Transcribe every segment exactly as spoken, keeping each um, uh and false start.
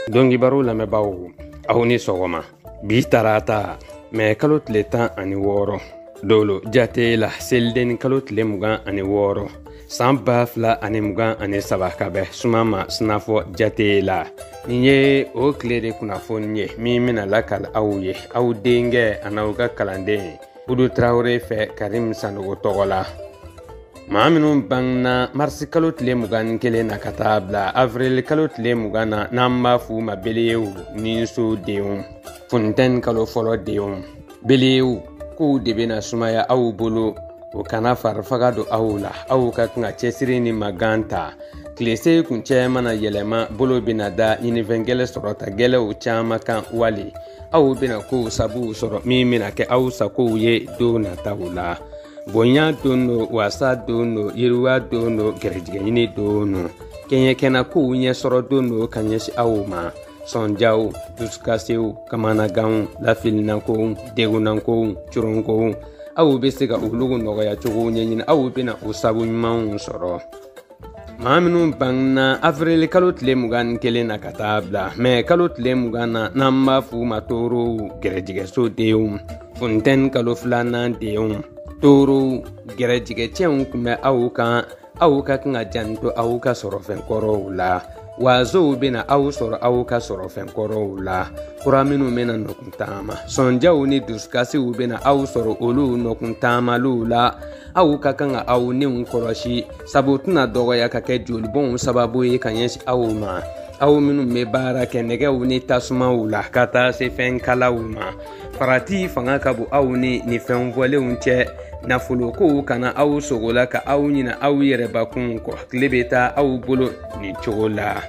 Dongi baro la mebawo ahoni sogoma bi tarata me kalot leta ani woro dolo jate la selden kalot le mugan ani woro samba fla ani mugan ani sabakabe sumama snafo jate la niye o klede kuna fonye mi mina lakal awye aw denge anawga kalande budu traore fe karim sanogo togola Maaminun bangna marsi kalot le mugan kele na katabla avril kalot le mugana namba fu ma belewu ninso deum funten kalo folo deum belewu ku debena sumaya awu bolo o kana farfaga do awula awu ka nga chesiri ni maganta klese kunche mana yelema bolo binada inivengele sorota gele o chama kan wali awu bina ku sabu soro mimina ke awu sako ye do na tawula Bonya dono, wasa dono, yirwa dono, gerejigeni dono. Kenye kena ku nye soro dono kanyeshi awuma. Sonjao, tuskaseu, kamanagao, lafil nanko, degu nanko, churonko. Awu besiga ulugu nogaya chugu nyenyin awu bina usabu nymaun soro. Maaminu bangna avril kalot le mugan kele na katabla. Me kalot le mugana namba fu matoro gerejigeso deum. Funten kaloflana deum. Toro gerejige chen kume awuka awuka kinga janto awuka sorofen koro la wazo bina awu soro awuka sorofen koro la kuraminu mena nokuntama sonja uni duskasi ubina awu soro olu nokuntama lula awuka kanga awu ni unkoroshi sabutuna dogo ya kake julbon sababu yi kanyeshi awuma awu minu me bara kenege uni tasuma ula kata se fen kala uma farati fanga kabu awuni ni fen vole unche na fuloko kana awu sogola ka awu nyina awu yere bakun ko klebeta awu bolo ni chola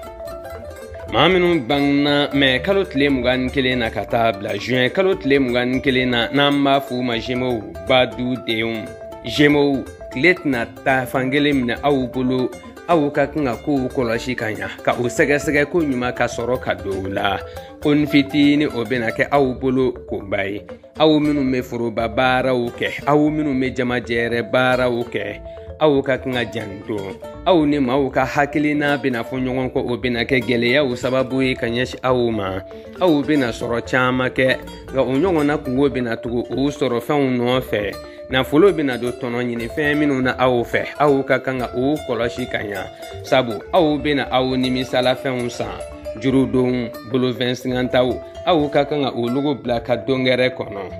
Maminu bangna me kalot le mugan kele na katabla juin kalot le mugan kele na namba fu ma jemo badu deum jemo kletna ta fangele mina awu bolo awu ka kinga ku koloshi kanya ka usege sege ku nyuma ka soro ka dola kon fitini obena ke awu bolo ko bai awu minu me furu babara uke awu minu me jama jere bara uke awu ka kinga janto awu ni mawu ka hakilina bina fonyon ko obena ke gele ya sababu yi kanyeshi awu ma awu bina soro chama ke ga onyon na ku bina tugo o soro fa no fe na folo bina do tono nyini fe minu na awu fe awu ka kanga o koloshi kanya sabu awu bina awu ni misala fe unsa juru don bolo vingt-cinquante awu ka kanga o lugo blaka dongere kono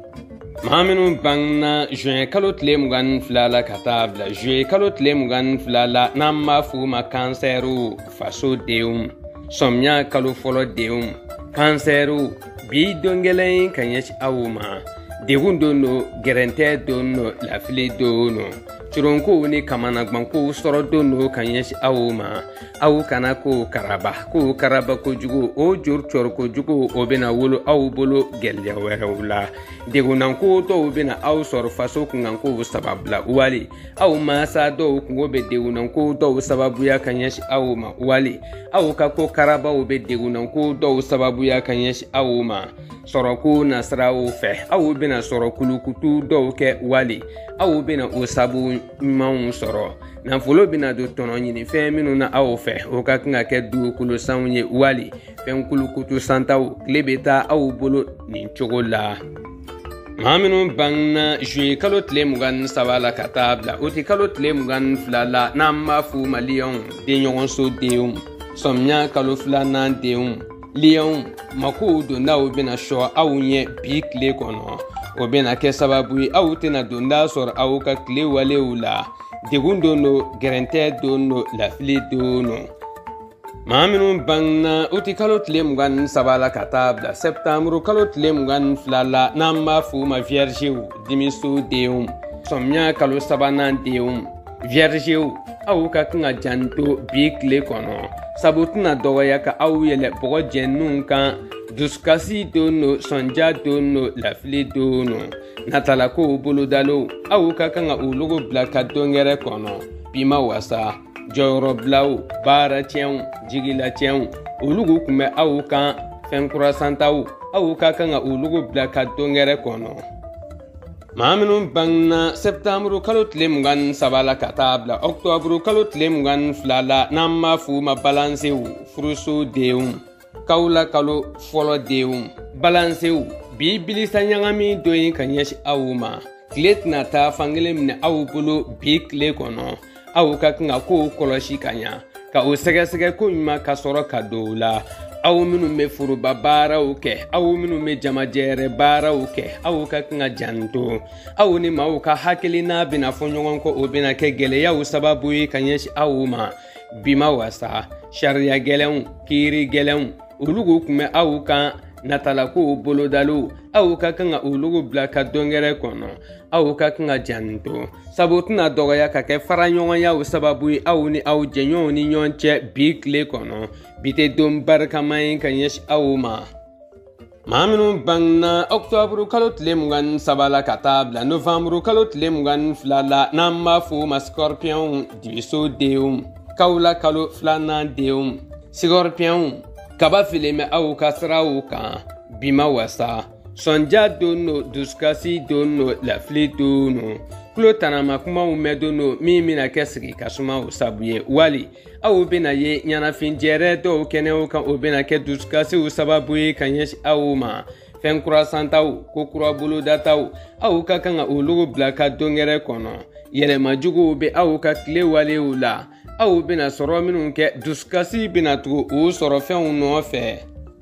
Maminu bangna juin kalot le mugan flala katabla juin kalot le mugan flala namma fu ma canceru faso deum somnya kalo folo deum canceru bi dongele kanyesh awuma degundo no gerente dono la fili dono churonko ni kamana gbanko soro dono kanyesh awuma awu kana ko karaba ko karaba ko jugo o jor chor ko jugo obena wolo awu bolo gelya werewla degunan ko to obena awu soro faso kungan ko sababla wali awu masa do ko be degunan ko do sababu ya kanyesh awuma wali awu ka ko karaba obe degunan ko do sababu ya kanyesh awuma soroku nasrawo fe awu bina soro kulukutu doke wali awu bina usabu maun soro na folo bina do tono nyini fe minu na awu fe o ka kinga ke du kulu sawunye wali fe kulukutu santawu klebeta awu bolo ni chogola Maminu bangna jui kalot le mugan sabala katabla oti kalot le mugan flala namba fu malion de nyon so deum somnya kalofla nan deum Lion maku donda obena sho awunye big le kono obena ke sababu awutena donda sor awuka kle wale ula degundo no gerente dono la fili dono Maminu bangna uti kalot le mugan sabala katabla septembre kalot le mugan flala namba fu ma vierge dimiso deum somnya kalo sabana deum vierge awuka kinga janto big le kono sabutuna dogoya ka awu yele bogo jennun kan duskasi dono sonja dono lafili dono natala ko bolodalo awu ka kanga ulugo blaka dongere kono bima wasa joro blau bara tien jigila tien ulugo kume awu kan fenkura santawu awu ka kanga ulugo blaka dongere kono Maminu bangna septembre kalot le mugan sabala katabla octobre kalot le mugan flala namma fu ma balance fruso deum Kaula kalo folo deum balanseu bi bilisa nyangami doyin kanyesh awuma klet na ta fangele mne awu bulu bik le kono awu ka nga ko koloshi kanya ka o sege sege ko nyuma ka soro ka doula awu minu me furu babara uke awu minu me jamajere bara uke awu ka nga janto awu ni ma ka hakili na bina fonyon ko obina ke gele ya sababu yi kanyesh awuma bima wasa sharia gelem kiri gelem ulugu kume awu kan natala ko bolodalu awu ka kanga ulugu blaka dongere kono awu ka kanga janto sabotuna dogoya ka ke faranyon ya sababu awu ni awu jenyon ni nyonche big le kono bite dom barka mayin kan yesh awuma maminu bangna octobre kalot lemgan sabala katabla novembre kalot lemgan flala namma fu ma scorpion diviso deum kaula kalo flana deum scorpion kaba fileme awu kasra uka bima wasa sonja dono duskasi dono lafli dono klo tanama kuma ume dono mimi na kesigi kasuma usabuye wali awu bina ye nyana finjere do kene uka obina ke duskasi usababuye kanyesh awuma fenkura santawu kokura bulu datawu awu kakanga ulugu blaka dongere kono yele majugu be awu ka kle wale ula awu bina soro minun ke duskasi bina tugu u soro fen no fe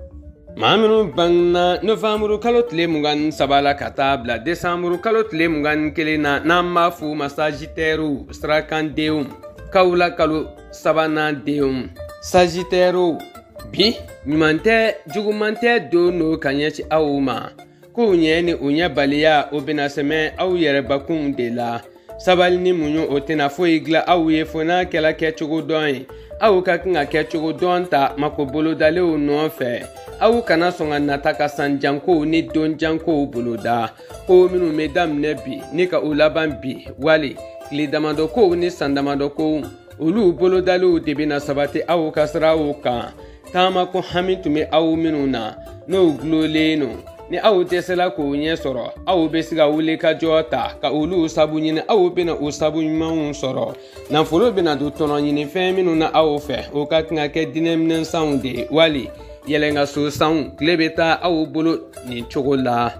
maminu bangna novembre kalot le mungan sabala katabla decembre kalot le mungan kelena namma fu masagiteru strakan deum kaula kalu sabana deum sagiteru bi nyumante jugumante do no kanyechi awuma ko nyeni unya baliya obina seme awu yere bakun de la sabal ni munyo otena fo igla awu ye fona kela kechugo don awu ka kinga kechugo don ta makobolo dale o no fe awu kana songa nataka sanjanko ni don janko boloda ko minu medam nebi ni ka ulaban bi wali kli damado ko ni sandamado ko ulu bolodalu debina sabate awu kasra uka tama ko hamitu me awu minuna no gloleno ni awu tesela ko nye soro awu besiga wule ka jota ka ulu sabu nyine awu bena usabu nyuma soro na folo bena do tono nyine fe minuna awu fe o ka kinga ke dinemnen sound wali yelenga so sound klebeta awu bolo ni chogola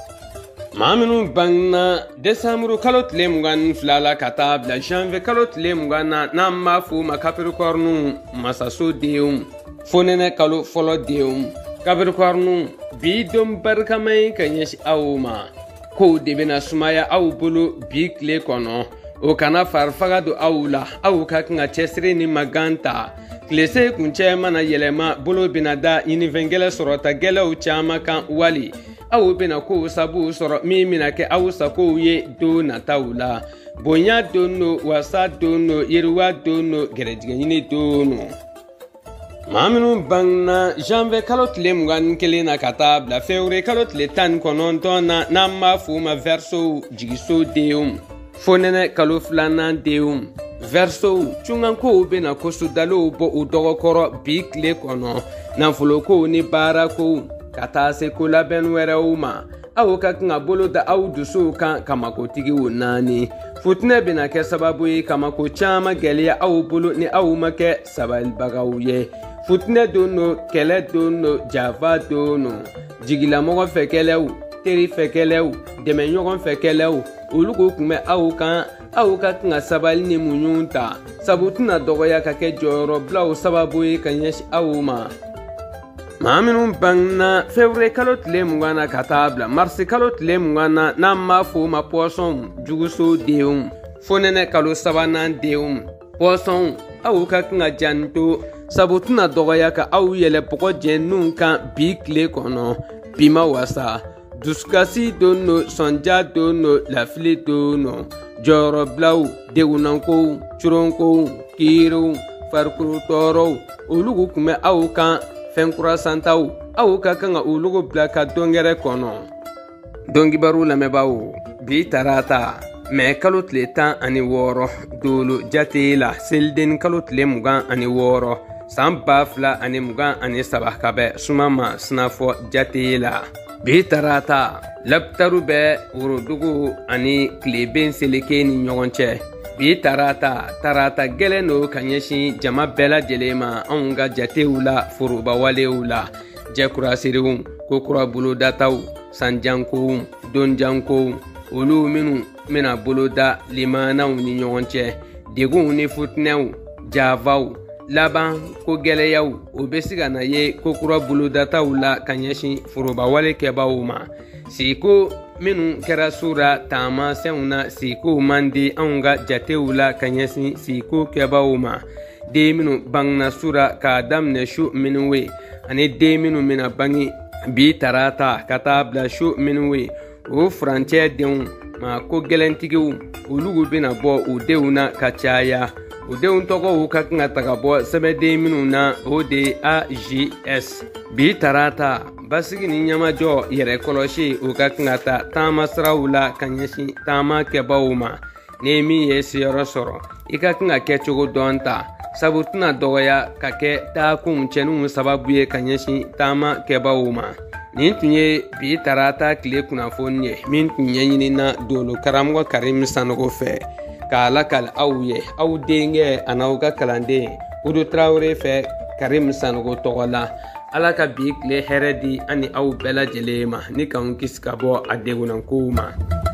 maminu bangna decembre kalot lemgan flala katabla janvier kalot lemgana namma fu ma capricornu masaso deum fonene kalo folo deum capricornu bidom barkamay kanyesh awuma ko debena sumaya awu bolo big le kono o kana farfaga do awula awu ka kinga chesre ni maganta klese kunche mana yelema bolo binada ini vengele sorota gele u chama kan wali awu bena ko sabu soro mimi na ke awu sako ye do na taula bonya dono wasa dono yerwa dono gerejige ni dono maminu bangna janvier kalot lemgan kelena katabla février kalot le tan konontona namma fuma verso jigiso deum fonene kalo flana deum verso chungan ko bena kosu dalo bo udogo koro big le kono nan fulo ko ni bara ko kata se ko laben wera uma awu ka kinga bolo da awu dusu kan kama ko tigi wonani futne bena ke sababu yi kama ko chama gelia awu bolo ni awu make sabal bagawye futne dono kele dono java dono jigila mogo fekelew teri fekelew deme nyogon fekelew ulugo kume awu kan awu ka kinga sabal ni munyunta sabutuna dogoya ka ke joro blaw sababu yi kanyesh awuma maminu bangna février kalot lemgana katabla mars kalot lemgana namma fu ma poisson juguso deum fonene kalo sabana deum poisson awu ka kinga janto sabutuna dogoya ka awu yele poko jennun kan big le kono bima wasa duskasi dono sonja dono lafli dono joro blaw degunanko churonko kiro farkuru toro ulugu kume awu kan fenkura santawu awu ka kanga ulugu blaka dongere kono dongi baru lamebawu bi tarata me kalot le tan ani woro dolo jatela selden kalot le mugan ani woro samba fla ani mugan ani sabah kabe sumama snafo jatela bi tarata laptaru be wuro dugu ani kleben seleke ni nyonche bi tarata tarata geleno kanyeshi jama bela jelema onga jateula furuba waleula jakura siriwu kokura bulu dataw sanjanko donjanko olu minu mina bulu da limanaw ni ɲɔgɔn degun ni futnew javaw laban ko gɛlɛyaw o bɛ se ka na ye kokura bulu dataw la ka ɲɛsin furuba wale kɛbaw ma siko minnu kɛra sura taama sɛnw na siko man di anw ka jatew la ka ɲɛsin siko kɛbaw ma den minnu bangna sura k'a daminɛ su minnu we ani den minnu mina bangi bi tarata ka taa bila su minnu we o furancɛ denw ma ko gɛlɛntigiw olugu bena bɔ u denw na ka caya u denw tɔgɔw ka kan ka taga bɔ sɛbɛden minnu na o de A J S bi tarata basigi ni ɲamajɔ yɛrɛ kɔlɔsi u ka kan ka ta taama siraw la ka ɲɛsin taama kɛbaw ma ni min ye seyɔrɔ sɔrɔ i ka kan ka kɛ cogo dɔn ta sabu tɛna dɔgɔya ka kɛ taakun cɛninw sababu ye ka ɲɛsin taama kɛbaw ma nin tun ye bi tarata tile kunnafoni ye min tun ɲɛɲinina dolo karamɔgɔ Karim Sanogo fɛ k'a lakali aw ye aw denkɛ a n'aw ka kalanden Udu Traore fɛ Karim Sanogo tɔgɔ la Ala ka bi tile hɛrɛ di ani aw bɛɛ lajɛlen ma ni k'anw kisi ka bɔ a degunankow ma.